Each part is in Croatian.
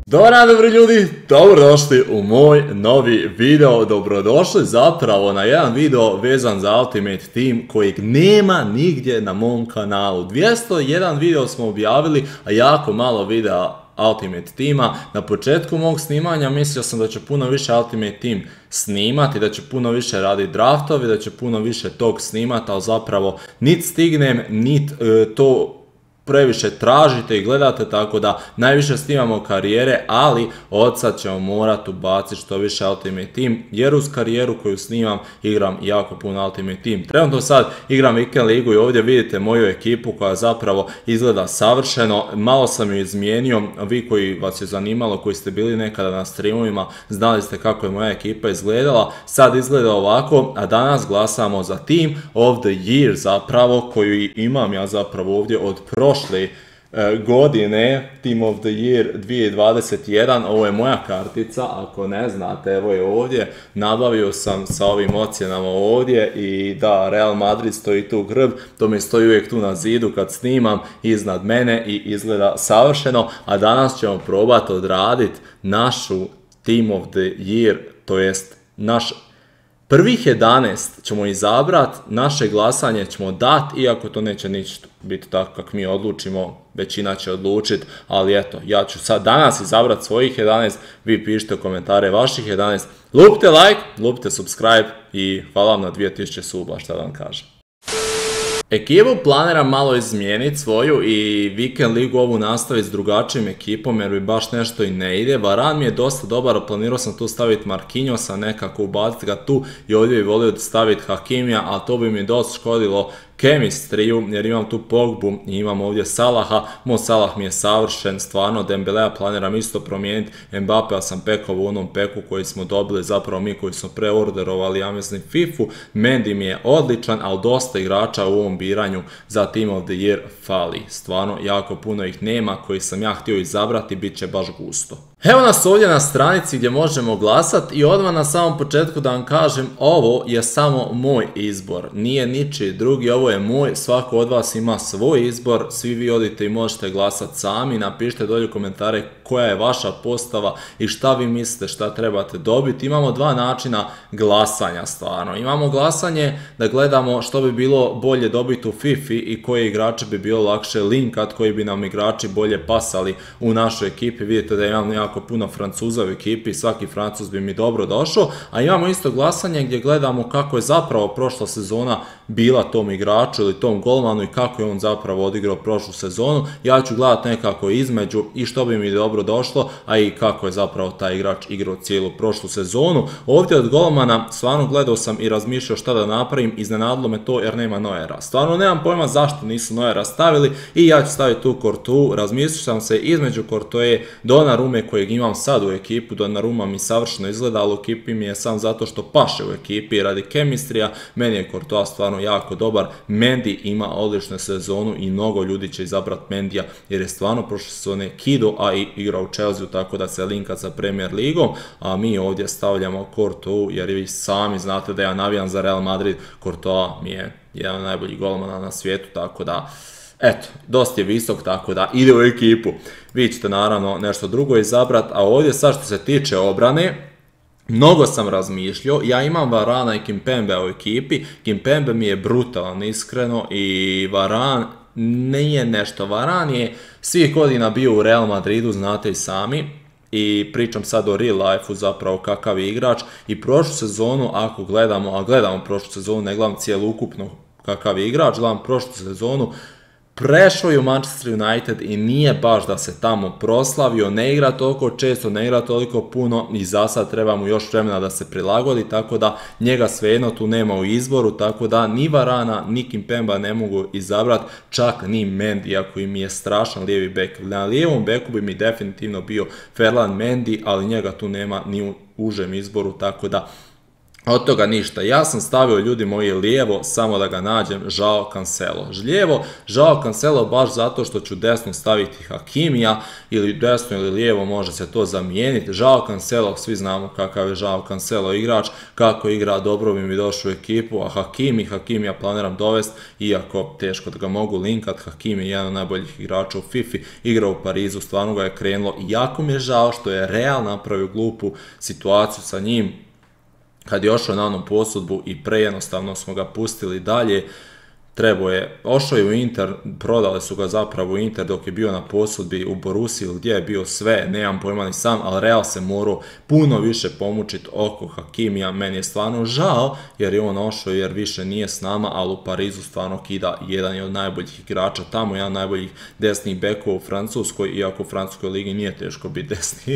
Dobar dan, dobri ljudi, dobrodošli u moj novi video, dobrodošli zapravo na jedan video vezan za Ultimate Team kojeg nema nigdje na mom kanalu. 201 video smo objavili, a jako malo videa Ultimate Teama. Na početku mog snimanja mislio sam da će puno više Ultimate Team snimati, da će puno više raditi draftovi, da će puno više tog snimati, ali zapravo nit stignem, nit to previše tražite i gledate, tako da najviše snimamo karijere, ali od sad ćemo morati ubaciti što više Ultimate Team, jer uz karijeru koju snimam igram jako puno Ultimate Team. Trenutno sad igram Weekend ligu i ovdje vidite moju ekipu koja zapravo izgleda savršeno. Malo sam ju izmijenio, vi koji vas je zanimalo, koji ste bili nekada na streamovima, znali ste kako je moja ekipa izgledala. Sad izgleda ovako, a danas glasamo za Team of the Year zapravo, koju imam ja zapravo ovdje od prošle godine, Team of the Year 2021, ovo je moja kartica, ako ne znate, evo je ovdje, nabavio sam sa ovim ocjenama ovdje i da, Real Madrid stoji tu grb, to mi stoji uvijek tu na zidu kad snimam iznad mene i izgleda savršeno, a danas ćemo probati odraditi našu Team of the Year, to jest naš prvih 11 ćemo izabrati, naše glasanje ćemo dati, iako to neće ništa biti tako kako mi odlučimo, većina će odlučiti, ali eto, ja ću sad danas izabrati svojih 11, vi pišite u komentare vaših 11, lupite like, lupite subscribe i hvala vam na 2000 suba, šta da vam kažem. Ekipu planiram malo izmijeniti svoju i Weekend ligu ovu nastaviti s drugačijim ekipom jer mi baš nešto i ne ide. Varan mi je dosta dobar, planirao sam tu staviti Marquinhosa, nekako ubaciti ga tu i ovdje bi volio staviti Hakimija, ali to bi mi dosta škodilo chemistry-u jer imam tu Pogbu i imam ovdje Salaha. Mo Salah mi je savršen, stvarno Dembelea planiram isto promijeniti, Mbappea sam pekao u onom peku koji smo dobili, zapravo mi koji smo preorderovali, ja mislim FIFA-u. Mendy mi je odličan, ali dosta igrača u ovom biranju za Team of the Year fali, stvarno jako puno ih nema koji sam ja htio izabrati, bit će baš gusto. Evo nas ovdje na stranici gdje možemo glasati i odmah na samom početku da vam kažem, ovo je samo moj izbor, nije ničiji drugi, ovo je moj, svako od vas ima svoj izbor, svi vi odite i možete glasati sami, napišite dolje u komentare koja je vaša postava i šta vi mislite šta trebate dobiti. Imamo dva načina glasanja stvarno, imamo glasanje da gledamo što bi bilo bolje dobiti u FIFA i koje igrače bi bilo lakše linkat, koji bi nam igrači bolje pasali u našoj ekipi. Vidite da imamo jako puno Francuza u ekipi, svaki Francuz bi mi dobro došao, a imamo isto glasanje gdje gledamo kako je zapravo prošla sezona bila tom igraču ili tom golmanu i kako je on zapravo odigrao prošlu sezonu. Ja ću gledati nekako između i što bi mi dobro došlo, a i kako je zapravo taj igrač igrao cijelu prošlu sezonu. Ovdje od golmana stvarno gledao sam i razmišljao šta da napravim, iznenadilo me to jer nema Neuera. Stvarno nemam pojma zašto nisu Neuera stavili i ja ću staviti tu Courtois. Razmišljao sam se između Courtois, Donnarumma kojeg imam sad u ekipu, Donnarumma mi savršeno izgleda, ali u ekipi mi je sam zato što paše u ekipi radi chemistry-a, meni je Courtois stvarno jako dobar. Mendy ima odličnu sezonu i mnogo ljudi će izabrati Mendyja jer je stvarno prošle sezone kido, a i igra u Chelsea, tako da se linka sa Premier ligom, a mi ovdje stavljamo Courtois jer vi sami znate da ja navijam za Real Madrid, Courtois mi je jedan od najboljih golmana na svijetu, tako da eto, dosta je visok, tako da ide u ekipu. Vi ćete naravno nešto drugo izabrati, a ovdje sad što se tiče obrane, mnogo sam razmišljao, ja imam Varana i Kimpembe u ekipi, Kimpembe mi je brutalan iskreno i Varan nije nešto, Varan je svih godina bio u Real Madridu, znate i sami, i pričam sad o real life-u zapravo kakav je igrač i prošlu sezonu ako gledamo, a gledamo prošlu sezonu, ne gledam cijelokupno kakav je igrač, gledam prošlu sezonu, prešao je u Manchester United i nije baš da se tamo proslavio, ne igra toliko često, ne igra toliko puno i za sad treba mu još vremena da se prilagodi, tako da njega svejedno tu nema u izboru, tako da ni Varana ni Kimpemba ne mogu izabrati, čak ni Mendy, ako im je strašan lijevi bek. Na lijevom beku bi mi definitivno bio Ferland Mendy, ali njega tu nema ni u užem izboru, tako da Od toga ništa. Ja sam stavio, ljudi moji, lijevo, samo da ga nađem, Joao Cancelo. Lijevo, Joao Cancelo baš zato što ću desno staviti Hakimija, ili desno ili lijevo može se to zamijeniti. Joao Cancelo, svi znamo kakav je Joao Cancelo igrač, kako igra, dobro bi mi došao u ekipu, a Hakimija planiram dovesti, iako teško da ga mogu linkat. Hakimi je jedan od najboljih igrača u FIFA, igra u Parizu, stvarno ga je krenulo i jako mi je žao što je Real napravio glupu situaciju sa njim, kad je ošao na onom posudbu i prejednostavno smo ga pustili dalje. Trebao je, ošao je u Inter, prodali su ga zapravo u Inter dok je bio na posudbi u Borussiji, gdje je bio sve, nemam pojma ni sam, ali Real se morao puno više pomučiti oko Hakimija. Meni je stvarno žao jer je on ošao, jer više nije s nama, ali u Parizu stvarno kida, jedan je od najboljih igrača tamo, jedan od najboljih desnih bekova u Francuskoj, iako u Francuskoj ligi nije teško biti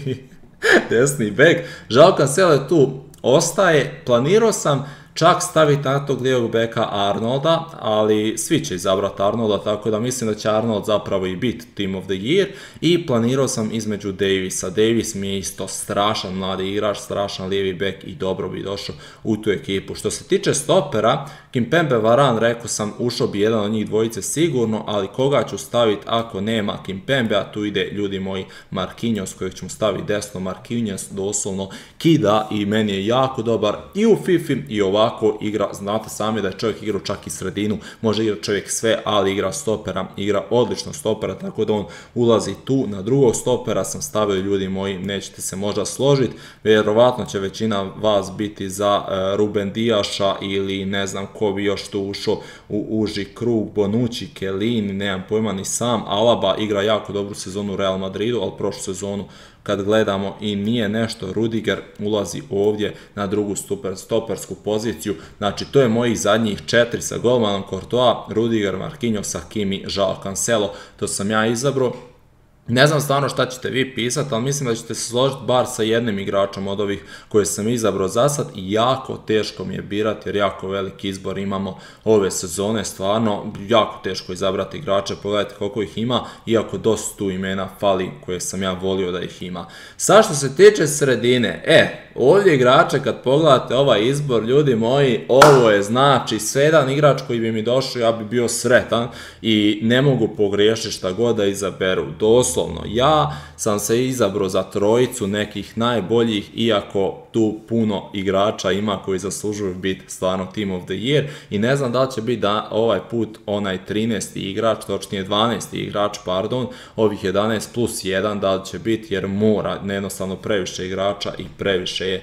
desni bek. Joao Cancelo je tu, ostaje. Planirao sam čak staviti na tog lijevog beka Arnolda, ali svi će izabrati Arnolda, tako da mislim da će Arnold zapravo i biti Team of the Year. I planirao sam između Davisa. Davis mi je isto strašan mladi igrač, strašan lijevi bek i dobro bi došao u tu ekipu. Što se tiče stopera, Kimpembe, Varane, rekao sam, ušao bi jedan od njih dvojice sigurno, ali koga ću staviti ako nema Kimpembe, a tu ide, ljudi moji, Marquinhos, kojeg ćemo staviti desno. Marquinhos doslovno kida i meni je jako dobar i u FIFA i ovako igra. Znate sami da je čovjek igrao čak i sredinu, može igrati čovjek sve, ali igra stopera, igra odlično stopera, tako da on ulazi tu. Na drugog stopera sam stavio, ljudi moji, nećete se možda složiti, vjerovatno će većina vas biti za Ruben Diaša ili ne znam ko bi još tu ušao u uži krug, Bonucci, Chiellini, nemam pojma ni sam. Alaba igra jako dobru sezonu u Real Madridu, ali prošlu sezonu kad gledamo i nije nešto. Rudiger ulazi ovdje na drugu stopersku poziciju. Znači to je mojih zadnjih 4 sa golmanom Courtois, Rudiger, Marquinhos, Hakimi, Joao Cancelo. To sam ja izabrao. Ne znam stvarno šta ćete vi pisati, ali mislim da ćete se složiti bar sa jednim igračom od ovih koje sam izabrao za sad i jako teško mi je birati jer jako veliki izbor imamo ove sezone, stvarno jako teško izabrati igrače, pogledajte koliko ih ima, iako dosta tu imena fali koje sam ja volio da ih ima. Sad što se tiče sredine, ovdje igrače kad pogledate ovaj izbor, ljudi moji, ovo je znači jedan igrač koji bi mi došao, ja bi bio sretan i ne mogu pogriješiti šta god da izaberu. Doslovno, ja sam se izabrao za trojicu nekih najboljih, iako tu puno igrača ima koji zaslužuju biti stvarno Team of the Year i ne znam da li će biti da ovaj put onaj 13. igrač, točnije 12. igrač, pardon, ovih 11 plus 1, da li će biti jer mora, jednostavno previše igrača i previše je,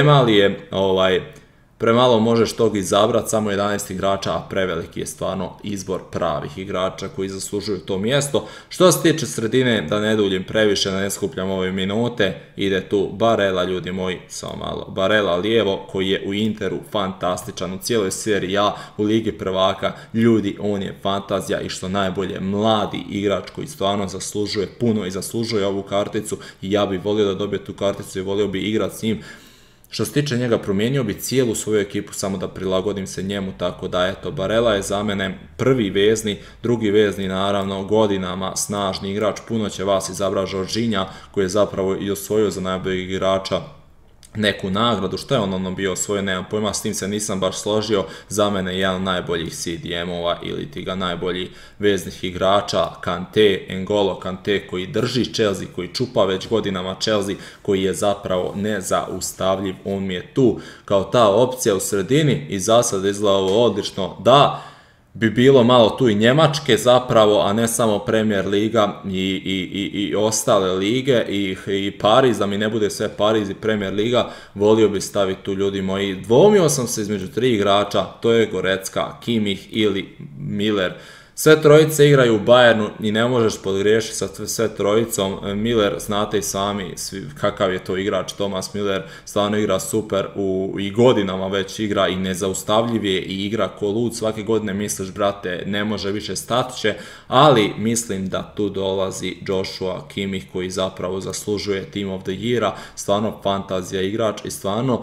premalo možeš tog izabrati, samo 11 igrača, a preveliki je stvarno izbor pravih igrača koji zaslužuju to mjesto. Što se tiče sredine, da ne duljim previše, da ne skupljam ove minute, ide tu Barella, ljudi moji, samo malo, Barella lijevo, koji je u Interu fantastičan, u cijeloj seriji A, u Ligi prvaka, ljudi, on je fantazija i što najbolje, mladi igrač koji stvarno zaslužuje puno i zaslužuje ovu karticu i ja bih volio da dobije tu karticu i volio bih igrati s njim. Što se tiče njega, promijenio bi cijelu svoju ekipu samo da prilagodim se njemu, tako da eto, Barella je za mene prvi vezni, drugi vezni naravno, godinama snažni igrač, puno će vas izabrati Jorginha koji je zapravo i osvojio za najboljeg igrača neku nagradu, što je on bio osvojio, nemam pojma, s tim se nisam baš složio, za mene jedan od najboljih CDM-ova ili ti ga najboljih veznih igrača, Kanté, N'Golo Kanté koji drži Chelsea, koji čupa već godinama Chelsea, koji je zapravo nezaustavljiv, on mi je tu kao ta opcija u sredini i za sad izgleda ovo odlično, da bi bilo malo tu i Njemačke zapravo, a ne samo Premier Liga i ostale lige i Pariz, da mi ne bude sve Pariz i Premier Liga, volio bi staviti tu, ljudi moji. Dvomio sam se između 3 igrača, to je Goretzka, Kimmich ili Miller. Sve trojice igraju u Bayernu i ne možeš podgriješiti sa sve trojicom. Miller, znate i sami kakav je to igrač, Thomas Miller, stvarno igra super, i godinama već igra i nezaustavljiv je i igra ko lud, svake godine misliš, brate, ne može više, stat će, ali mislim da tu dolazi Joshua Kimmich koji zapravo zaslužuje Team of the Year-a, stvarno fantazija igrač i stvarno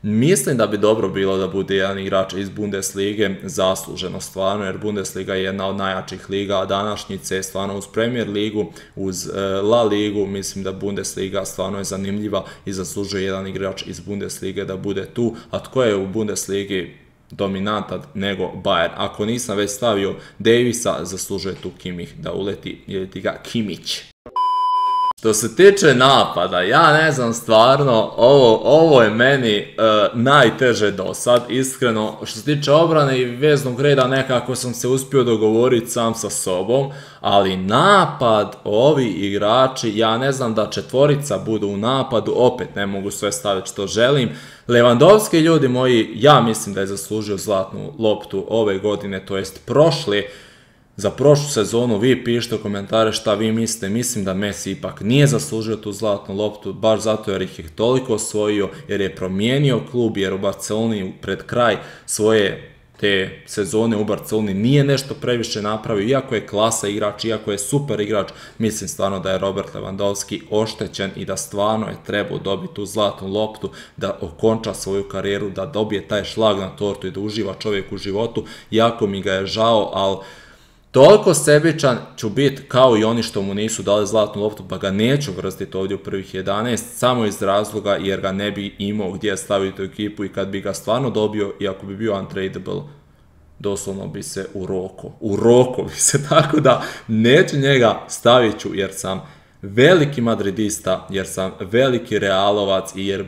Mislim da bi dobro bilo da bude jedan igrač iz Bundeslige, zasluženo stvarno, jer Bundesliga je jedna od najjačih liga današnjice, stvarno uz Premier ligu, uz La ligu, mislim da Bundesliga stvarno je zanimljiva i zaslužuje jedan igrač iz Bundeslige da bude tu, a tko je u Bundesligi dominantan nego Bayern. Ako nisam već stavio Davisa, zaslužuje tu Kimmich da uleti, ili ti ga Kimmich. Što se tiče napada, ja ne znam stvarno, ovo je meni najteže do sad, iskreno. Što se tiče obrane i veznog reda, nekako sam se uspio dogovoriti sam sa sobom, ali napad, ovi igrači, ja ne znam da četvorica budu u napadu, opet ne mogu sve staviti što želim. Lewandowski, ljudi moji, ja mislim da je zaslužio zlatnu loptu ove godine, to jest prošle. Za prošlu sezonu vi pišite u komentare šta vi mislite, mislim da Messi ipak nije zaslužio tu zlatnu loptu, baš zato jer ih je toliko osvojio, jer je promijenio klub, jer u Barceloni pred kraj svoje te sezone u Barceloni nije nešto previše napravio, iako je klasa igrač, iako je super igrač, mislim stvarno da je Robert Lewandowski oštećen i da stvarno je trebao dobiti tu zlatnu loptu, da okonča svoju karijeru, da dobije taj šlag na tortu i da uživa čovjek u životu, jako mi ga je žao, ali toliko sebičan ću biti kao i oni što mu nisu dali zlatnu loptu, pa ga neću vrstiti ovdje u prvih 11, samo iz razloga jer ga ne bi imao gdje staviti u ekipu i kad bi ga stvarno dobio i ako bi bio untradable, doslovno bi se uroko bi se, tako da neću njega, stavit ću jer sam veliki madridista, jer sam veliki realovac i jer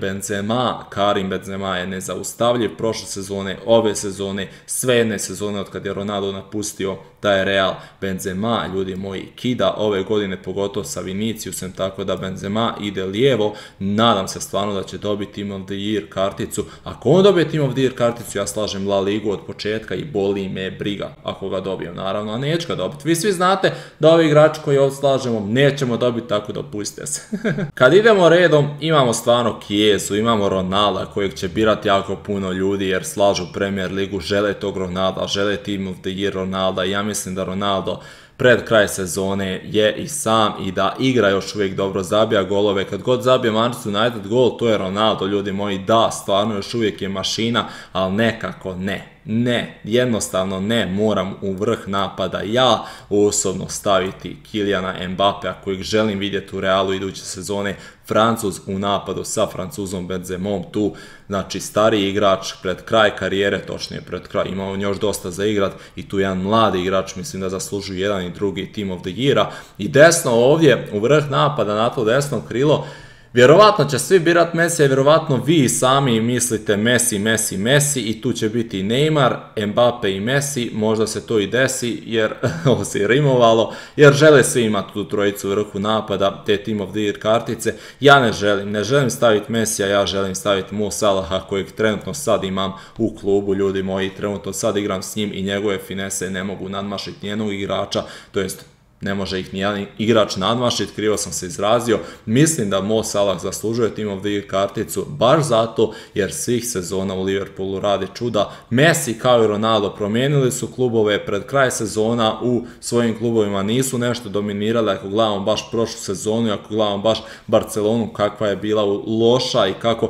Karim Benzema je nezaustavljiv prošle sezone, ove sezone, sve jedne sezone od kad je Ronaldo napustio taj Real. Benzema, ljudi moji, kida ove godine, pogotovo sa Viniciusem, tako da Benzema ide lijevo, nadam se stvarno da će dobiti Team of the Year karticu. Ako on dobije Team of the Year karticu, ja slažem La Ligu od početka i boli me briga ako ga dobijem, naravno, a neću ga dobiti. Vi svi znate da ovi igrači koji ovdje slažemo nećemo dobiti, tako da pustite se. Kad idemo redom, imamo stvarno Chiesu, imamo Ronalda kojeg će birati jako puno ljudi jer slažu Premier ligu, žele tog Ronalda, žele Team of the Year Ronalda. Ja mislim da Ronaldo pred kraj sezone je i sam i da igra još uvijek dobro, zabija golove. Kad god zabije Manchester United gol, to je Ronaldo, ljudi moji, da, stvarno još uvijek je mašina, ali nekako ne, jednostavno ne, moram u vrh napada ja osobno staviti Kyliana Mbappea kojeg želim vidjeti u Realu iduće sezone, Francuz u napadu sa Francuzom Benzemom tu, znači stariji igrač pred kraj karijere, točnije pred kraj, ima on još dosta za igrat i tu jedan mladi igrač, mislim da zaslužuju jedan i drugi Team of the Year-a. I desno ovdje u vrh napada na to desno krilo, vjerovatno će svi birat Messi, vjerovatno vi sami mislite Messi i tu će biti Neymar, Mbappe i Messi, možda se to i desi jer ovo se je rimovalo, jer žele svi imati tu trojicu u vrhu napada, te Team of the Year kartice. Ja ne želim staviti Messija, ja želim staviti Mo Salaha kojeg trenutno sad imam u klubu, ljudi moji, trenutno sad igram s njim i njegove finese ne mogu nadmašiti nijednog igrača, to jest ne može ih nijedan igrač nadmašiti, krivo sam se izrazio. Mislim da Mo Salah zaslužuje Team of the Year karticu baš zato jer svih sezona u Liverpoolu radi čuda. Messi kao i Ronaldo promijenili su klubove pred kraj sezona, u svojim klubovima nisu nešto dominirali. Ako gledamo baš prošlu sezonu, ako gledamo baš Barcelonu kakva je bila loša i kako...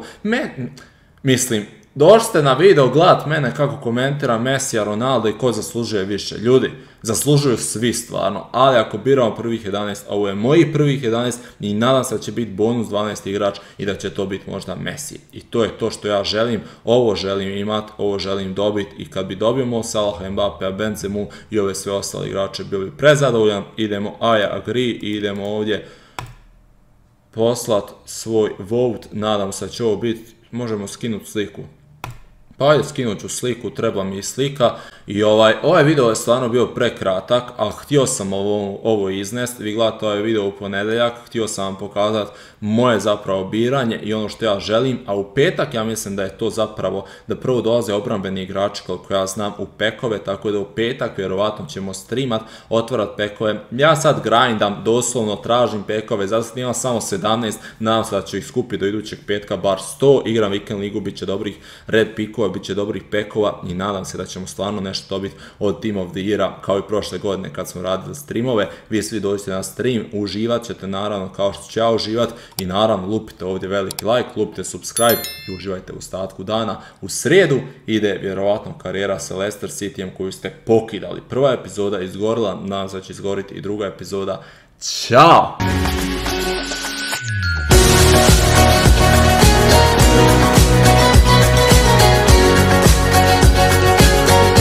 Mislim, došli ste na video gledat mene kako komentiram Messija, Ronaldo i ko zaslužuje više. Ljudi, zaslužuju svi stvarno, ali ako biramo prvih 11, ovo je mojih prvih 11 i nadam se da će biti bonus 12 igrač i da će to biti možda Messi. I to je to što ja želim, ovo želim imati, ovo želim dobiti i kad bi dobio Salaha, Mbappea, Benzemu i ove sve ostale igrače bili prezadovoljan, idemo I agree i idemo ovdje poslat svoj vote, nadam se da će ovo biti, možemo skinuti sliku. Pa ajde, skinut ću sliku, treba mi i slika i ovaj video je stvarno bio prekratak, a htio sam ovo iznesti. Vi gledate ovaj video u ponedjeljak, htio sam vam pokazati moje zapravo biranje i ono što ja želim, a u petak ja mislim da je to zapravo da prvo dolaze obrambeni igrači koliko ja znam u pekove, tako da u petak vjerovatno ćemo streamat, otvarat pekove. Ja sad grindam, doslovno tražim pekove, zato imam samo 17, nadam se da ću ih skupiti do idućeg petka bar 100, igram Weekend ligu, bit će dobrih red pikova, bit će dobrih pekova i nadam se da ćemo stvarno nešto nešto dobiti od Team of the Year kao i prošle godine kad smo radili streamove. Vi svi dođete na stream, uživat ćete naravno kao što ću ja uživat i naravno lupite ovdje veliki like, lupite subscribe i uživajte u ostatku dana. U srijedu ide vjerovatno karijera sa Leicester Cityjem koju ste pokidali. Prva epizoda izgorila, nadam se da će izgoriti i druga epizoda. Ćao!